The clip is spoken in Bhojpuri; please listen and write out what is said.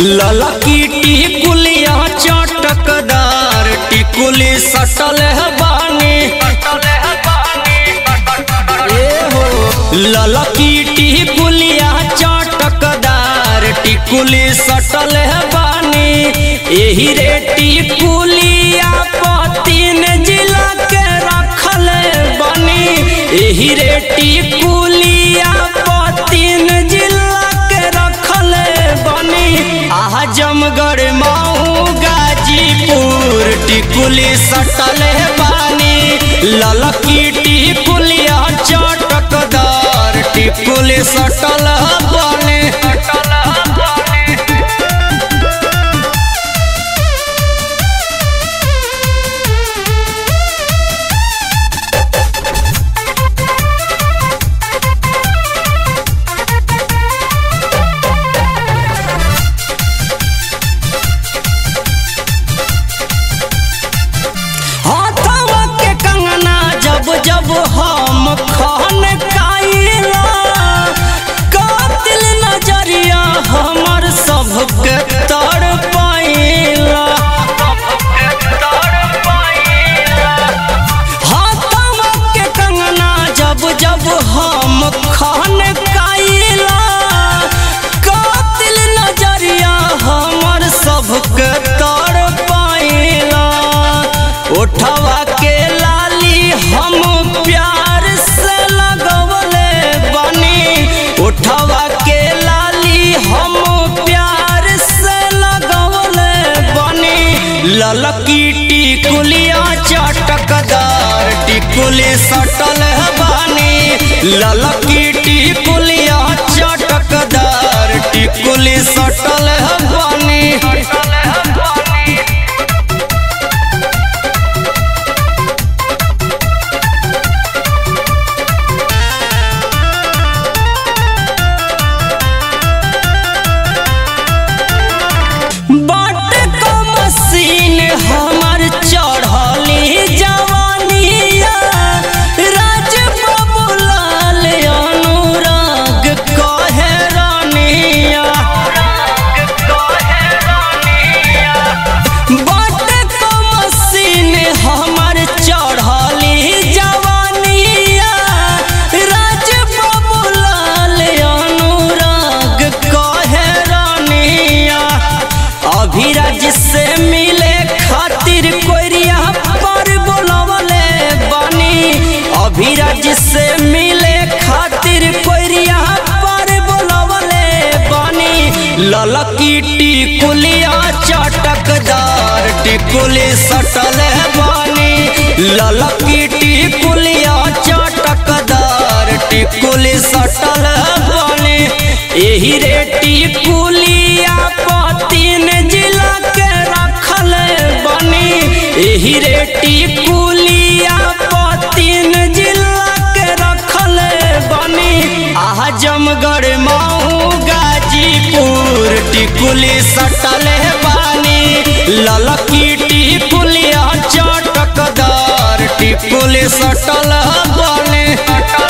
ललकी टिकुलिया चटकदार टिकुली सटल है बानी। ललकी टिकुलिया चटकदार टिकुली सटल है बानी। एही रे टिकुलिया तीन जिला के रखल बानी। एही रे टिकुलिया तीन जिला के रखल बानी। आजमगढ़ मऊ गाजीपुर टिकुली सटल बानी। ललकी टिकुलिया चटकदार टिकुली सटल बानी। जब हम खान काइला कातिल नजरिया हमर सबके तर पाइला। हाथवा के कंगना जब जब हम खान काइला कातिल नजरिया हमर सबके तर पाइला। उठवा के लाली हम प्यार से लगवले बानी। उठवा के लाली हम प्यार से लगवले बानी। ललकी टिकुलिया चटकदार टिकुली सटल बानी। ललकी टिकुलिया चटकदार टिकुली सटल बानी। हमर चढ़ली जवानिया राज बबुलाल अनुराग कहे रानिया। बाटे को मसीन हमर चढ़ली जवानिया राज बबुलाल अनुराग कहे रानिया। अभिराज से मिले खातिर कोरिया पर बोलवले बानी। अभिराज से मिले खातिर कोरिया पर बोलवले बानी। ललकी टिकुलिया चटकदार टिकुली सटल बानी। ललकी टिकुलिया चटकदार टिकुली सटल बानी। एही रे टिकुलिया तीन जिला के रखल बानी। एही रे टिकुलिया तीन जिला के रखल बानी। आजमगढ़ मऊ गाजीपुर टिकुली सटल बानी। ललकी टिकुलिया चटकदार टिकुली सटल बानी।